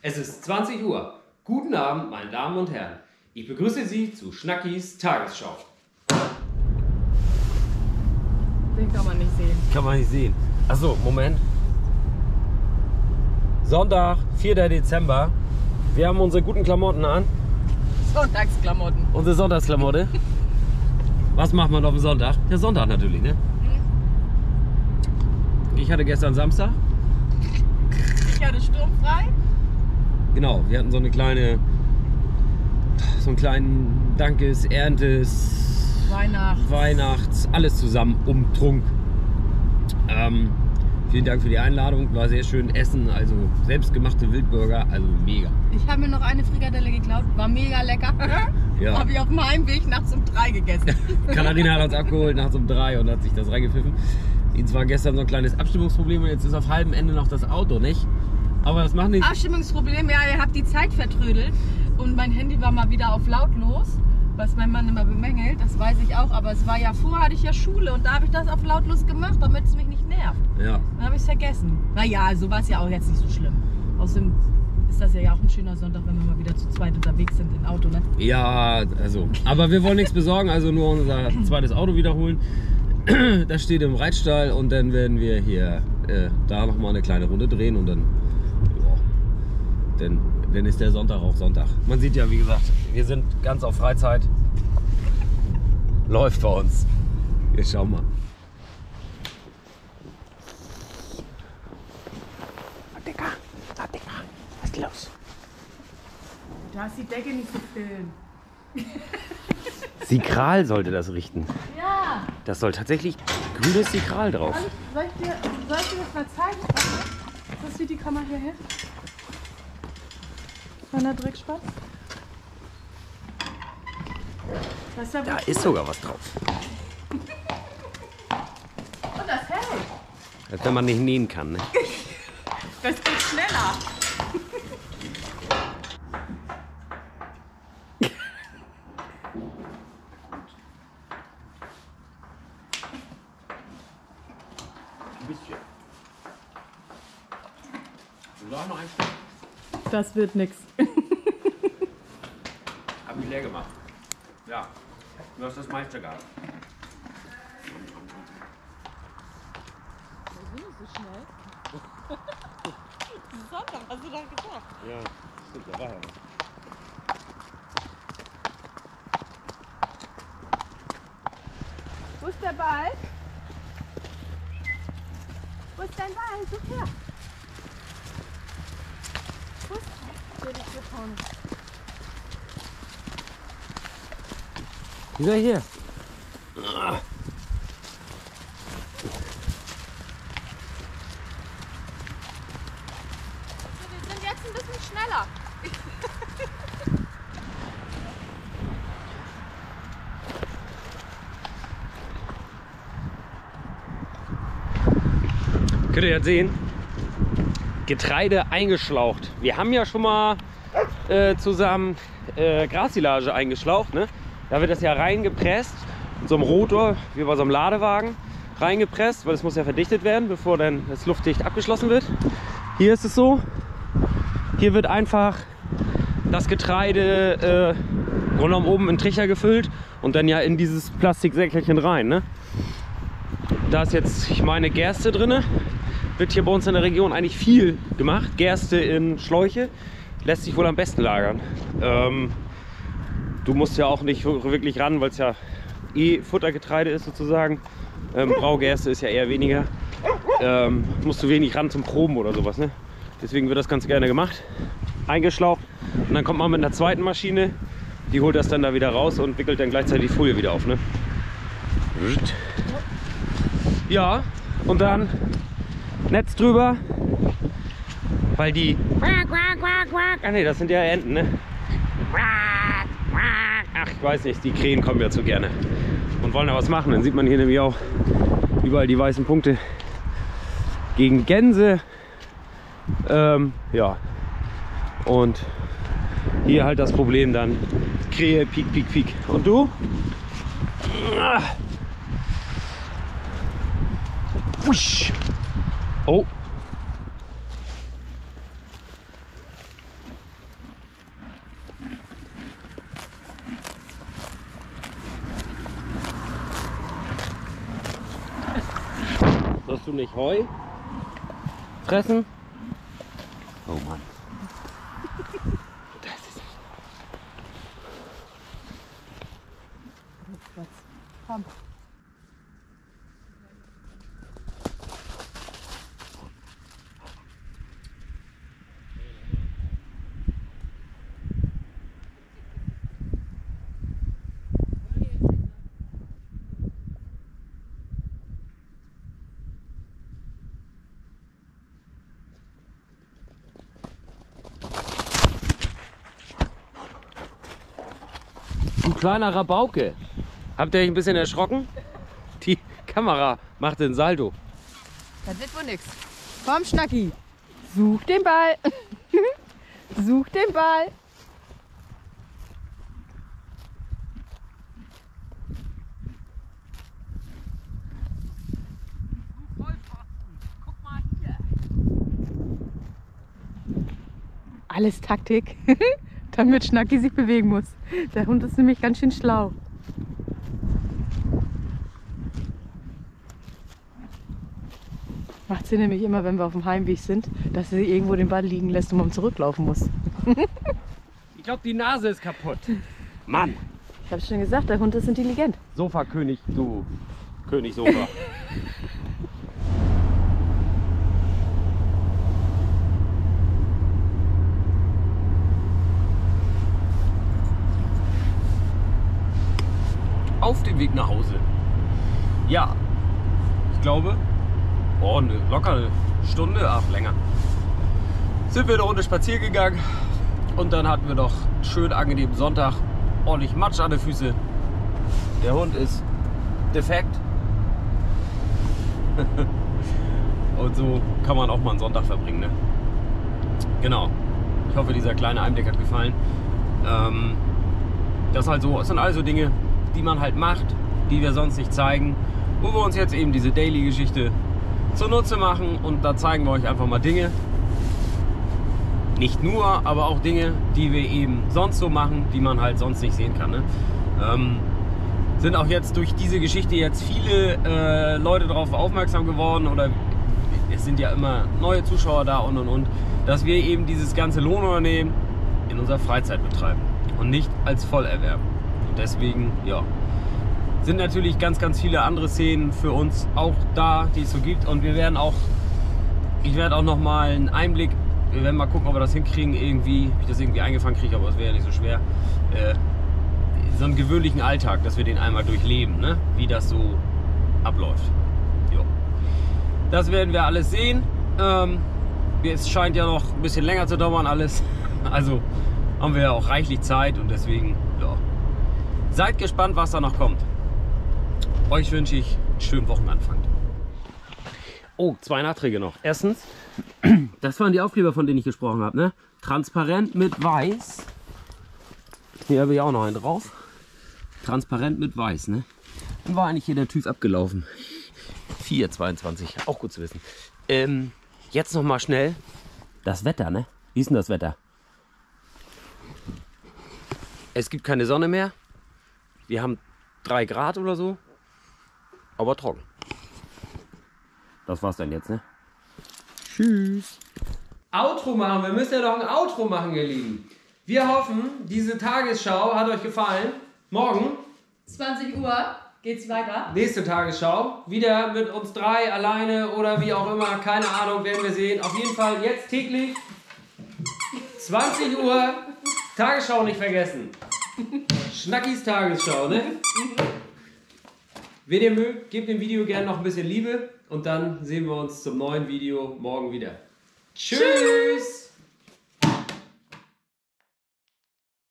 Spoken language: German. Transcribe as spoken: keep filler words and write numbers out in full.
Es ist zwanzig Uhr. Guten Abend, meine Damen und Herren. Ich begrüße Sie zu Schnackis Tagesschau. Den kann man nicht sehen. Kann man nicht sehen. Achso, Moment. Sonntag, vierter Dezember. Wir haben unsere guten Klamotten an. Sonntagsklamotten. Unsere Sonntagsklamotte. Was macht man auf dem Sonntag? Ja, Sonntag natürlich, ne? Ich hatte gestern Samstag. Ich hatte sturmfrei. Genau, wir hatten so eine kleine, so einen kleinen Dankes, Erntes, Weihnachts, Weihnachts alles zusammen umtrunk. Ähm, vielen Dank für die Einladung, war sehr schön. Essen, also selbstgemachte Wildburger, also mega. Ich habe mir noch eine Frikadelle geklaut, war mega lecker. Ja. Habe ich auf dem Heimweg nachts um drei gegessen. Katharina hat uns abgeholt nachts um drei und hat sich das reingepfiffen. Ihnen war gestern so ein kleines Abstimmungsproblem und jetzt ist auf halbem Ende noch das Auto, nicht? Aber das macht nichts. Abstimmungsproblem, ja, ihr habt die Zeit vertrödelt und mein Handy war mal wieder auf lautlos, was mein Mann immer bemängelt, das weiß ich auch, aber es war ja, vorher hatte ich ja Schule und da habe ich das auf lautlos gemacht, damit es mich nicht nervt. Ja. Dann habe ich es vergessen. Naja, so war es ja auch jetzt nicht so schlimm. Außerdem ist das ja auch ein schöner Sonntag, wenn wir mal wieder zu zweit unterwegs sind im Auto, ne? Ja, also, aber wir wollen nichts besorgen, also nur unser zweites Auto wiederholen. Das steht im Reitstall und dann werden wir hier äh, da nochmal eine kleine Runde drehen und dann, ja, dann, dann ist der Sonntag auch Sonntag. Man sieht ja, wie gesagt, wir sind ganz auf Freizeit. Läuft bei uns. Wir schauen mal. Dicker, na Dicker, was ist los? Du hast die Decke nicht gefüllt. Sikral sollte das richten. Ja. Das soll tatsächlich grünes Sikral drauf. Soll ich dir, soll ich dir das mal zeigen? Was sieht die Kamera hierher? Von der Dreckspatz? Das ist ja Da ist sogar was drauf. Oh, das hält. Als wenn man nicht nähen kann, ne? Das geht schneller. Noch ein Stück? Das wird nix. Hab ich leer gemacht. Ja, du hast das meiste gehabt. Wieso so schnell? Sonntag, hast du doch gesagt. Ja, stimmt, da war ja was. Wo ist der Ball? Wo ist dein Ball? Such her. Wo ist der? Der hier vorne. Wieder hier. Wir sind jetzt ein bisschen schneller. Könnt ihr jetzt sehen? Getreide eingeschlaucht. Wir haben ja schon mal äh, zusammen äh, Grassilage eingeschlaucht. Ne? Da wird das ja reingepresst, in so einem Rotor, wie bei so einem Ladewagen, reingepresst, weil es muss ja verdichtet werden, bevor dann das luftdicht abgeschlossen wird. Hier ist es so, hier wird einfach das Getreide äh, Grunde genommen oben in Trichter gefüllt und dann ja in dieses Plastiksäckelchen rein. Ne? Da ist jetzt, ich meine, Gerste drin. Wird hier bei uns in der Region eigentlich viel gemacht. Gerste in Schläuche lässt sich wohl am besten lagern. Ähm, du musst ja auch nicht wirklich ran, weil es ja eh Futtergetreide ist sozusagen. Ähm, Braugerste ist ja eher weniger. Ähm, musst du wenig ran zum Proben oder sowas. Ne? Deswegen wird das ganz gerne gemacht. Eingeschlaucht und dann kommt man mit einer zweiten Maschine. Die holt das dann da wieder raus und wickelt dann gleichzeitig die Folie wieder auf. Ne? Ja, und dann Netz drüber, weil die, ah ne, das sind ja Enten, ne? Ach, ich weiß nicht, die Krähen kommen ja zu gerne und wollen da was machen. Dann sieht man hier nämlich auch überall die weißen Punkte gegen Gänse. Ähm, ja, und hier halt das Problem dann Krähe, piek, piek, piek. Und du? Oh. du nicht Heu fressen? Oh Mann. Das ist... Komm. Du kleiner Rabauke. Habt ihr euch ein bisschen erschrocken? Die Kamera macht den Salto. Das wird wohl nix. Komm, Schnacki. Such den Ball. Such den Ball. Guck mal hier. Alles Taktik, damit Schnacki sich bewegen muss. Der Hund ist nämlich ganz schön schlau. Macht sie nämlich immer, wenn wir auf dem Heimweg sind, dass sie irgendwo den Ball liegen lässt und man zurücklaufen muss. Ich glaube, die Nase ist kaputt. Mann! Ich habe schon gesagt, der Hund ist intelligent. Sofa-König, du König Sofa. Auf dem Weg nach Hause. Ja, ich glaube, oh, eine lockere Stunde, ach länger, sind wir eine Runde spazieren gegangen und dann hatten wir doch einen schön angenehmen Sonntag, ordentlich Matsch an den Füßen. Der Hund ist defekt und so kann man auch mal einen Sonntag verbringen, ne? Genau, ich hoffe, dieser kleine Einblick hat gefallen. Ähm, das halt so, es sind also Dinge, die man halt macht, die wir sonst nicht zeigen, wo wir uns jetzt eben diese Daily-Geschichte zunutze machen und da zeigen wir euch einfach mal Dinge. Nicht nur, aber auch Dinge, die wir eben sonst so machen, die man halt sonst nicht sehen kann. Ne? Ähm, sind auch jetzt durch diese Geschichte jetzt viele äh, Leute darauf aufmerksam geworden oder es sind ja immer neue Zuschauer da und und und, dass wir eben dieses ganze Lohnunternehmen in unserer Freizeit betreiben und nicht als Vollerwerb. Deswegen, ja, sind natürlich ganz, ganz viele andere Szenen für uns auch da, die es so gibt. Und wir werden auch, ich werde auch noch mal einen Einblick, wir werden mal gucken, ob wir das hinkriegen, irgendwie, ob ich das irgendwie eingefangen kriege, aber es wäre ja nicht so schwer. Äh, so einen gewöhnlichen Alltag, dass wir den einmal durchleben, ne? Wie das so abläuft. Jo. Das werden wir alles sehen. Ähm, es scheint ja noch ein bisschen länger zu dauern alles. Also haben wir ja auch reichlich Zeit und deswegen, ja. Seid gespannt, was da noch kommt. Euch wünsche ich einen schönen Wochenanfang. Oh, zwei Nachträge noch. Erstens, das waren die Aufkleber, von denen ich gesprochen habe. Ne? Transparent mit weiß. Hier habe ich auch noch einen drauf. Transparent mit weiß. Ne? Dann war eigentlich hier der TÜV abgelaufen. vier zweiundzwanzig, auch gut zu wissen. Ähm, jetzt noch mal schnell das Wetter. Ne? Wie ist denn das Wetter? Es gibt keine Sonne mehr. Wir haben drei Grad oder so, aber trocken. Das war's dann jetzt, ne? Tschüss. Outro machen, wir müssen ja doch ein Outro machen, ihr Lieben. Wir hoffen, diese Tagesschau hat euch gefallen. Morgen, zwanzig Uhr, geht's weiter. nächste Tagesschau. Wieder mit uns drei alleine oder wie auch immer, keine Ahnung, werden wir sehen. Auf jeden Fall jetzt täglich, zwanzig Uhr, Tagesschau nicht vergessen. Schnackis Tagesschau, ne? Wenn ihr mögt, gebt dem Video gerne noch ein bisschen Liebe und dann sehen wir uns zum neuen Video morgen wieder. Tschüss!